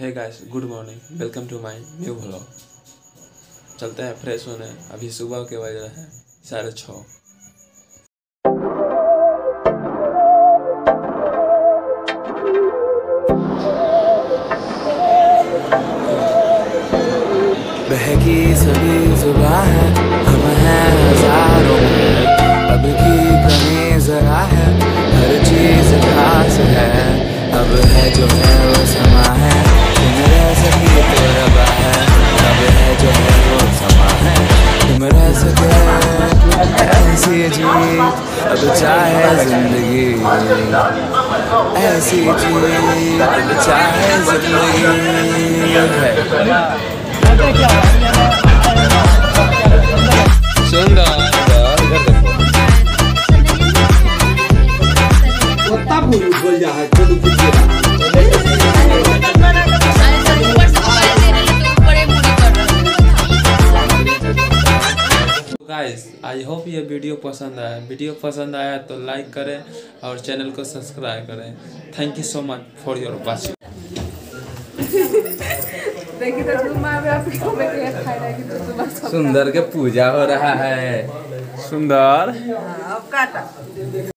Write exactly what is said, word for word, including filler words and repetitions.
Hey guys, good morning, welcome to my new vlog. चलते हैं fresh होने। अभी सुबह के बज रहे हैं साढ़े छः। बहकी सभी जुबां है, हम हैं हजारों में, अब की कमी जरा है, हर चीज खास है। अब है जो है वो समा है, तुम रह सकी तो रबा है। अब है जो है वो समा है, तुम रह सके ऐसी जीत, अब चाहे जिंदगी ऐसी जीत, अब चाहे जिंदगी है। सुंदर बोल जा है तो गाइस, आई होप ये वीडियो पसंद आया। वीडियो पसंद आया तो लाइक करें और चैनल को सब्सक्राइब करें। Thank you so much for your watching. सुंदर के पूजा हो रहा है। सुंदर अब काटा